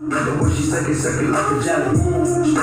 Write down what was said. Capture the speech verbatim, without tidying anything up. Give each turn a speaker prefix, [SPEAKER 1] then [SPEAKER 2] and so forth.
[SPEAKER 1] Like the way she suck it, suck it like a jelly.